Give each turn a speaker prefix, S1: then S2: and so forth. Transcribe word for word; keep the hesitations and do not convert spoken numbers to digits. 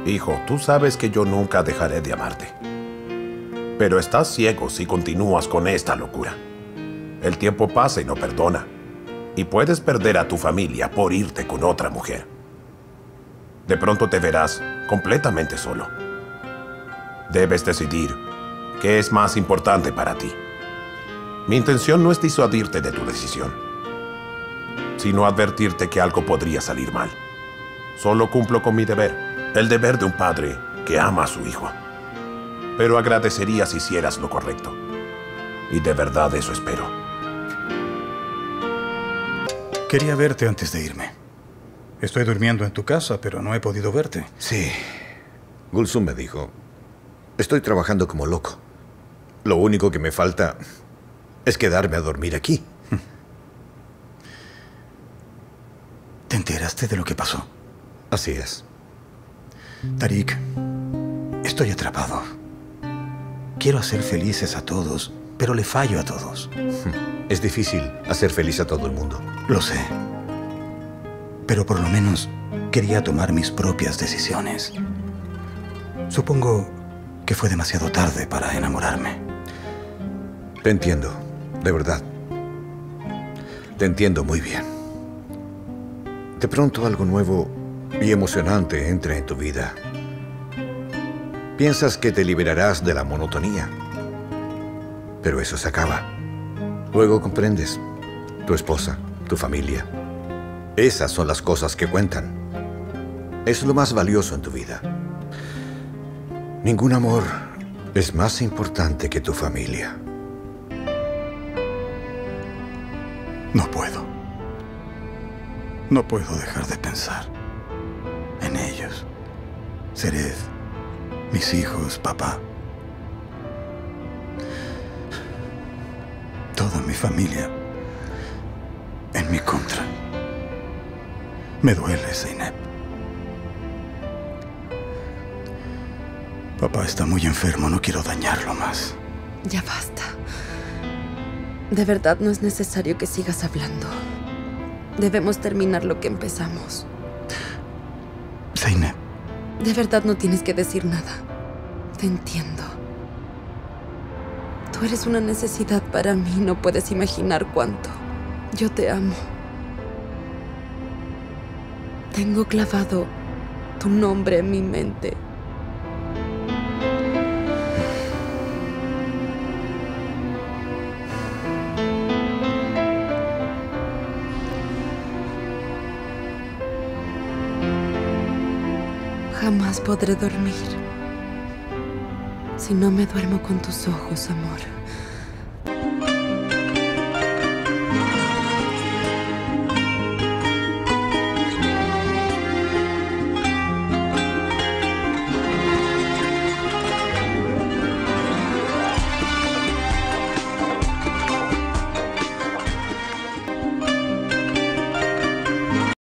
S1: Hijo, tú sabes que yo nunca dejaré de amarte. Pero estás ciego si continúas con esta locura. El tiempo pasa y no perdona. Y puedes perder a tu familia por irte con otra mujer. De pronto te verás completamente solo. Debes decidir qué es más importante para ti. Mi intención no es disuadirte de tu decisión, sino advertirte que algo podría salir mal. Solo cumplo con mi deber, el deber de un padre que ama a su hijo. Pero agradecería si hicieras lo correcto. Y de verdad eso espero.
S2: Quería verte antes de irme. Estoy durmiendo en tu casa, pero no he podido verte.
S3: Sí. Gulsum me dijo, estoy trabajando como loco. Lo único que me falta es quedarme a dormir aquí.
S2: ¿Te enteraste de lo que pasó?
S3: Así es.
S2: Tariq, estoy atrapado. Quiero hacer felices a todos, pero le fallo a todos.
S3: Es difícil hacer feliz a todo el mundo.
S2: Lo sé. Pero por lo menos quería tomar mis propias decisiones. Supongo que fue demasiado tarde para enamorarme.
S3: Te entiendo, de verdad. Te entiendo muy bien. De pronto algo nuevo y emocionante entra en tu vida. Piensas que te liberarás de la monotonía. Pero eso se acaba. Luego comprendes. Tu esposa, tu familia. Esas son las cosas que cuentan. Es lo más valioso en tu vida. Ningún amor es más importante que tu familia.
S2: No puedo. No puedo dejar de pensar en ellos. Sereth, mis hijos, papá. Toda mi familia en mi contra. Me duele, Zeynep. Papá está muy enfermo, no quiero dañarlo más.
S4: Ya basta. De verdad no es necesario que sigas hablando. Debemos terminar lo que empezamos.
S2: Zeynep.
S4: De verdad no tienes que decir nada. Te entiendo. Tú eres una necesidad para mí, no puedes imaginar cuánto. Yo te amo. Tengo clavado tu nombre en mi mente. Jamás podré dormir si no me duermo con tus ojos, amor.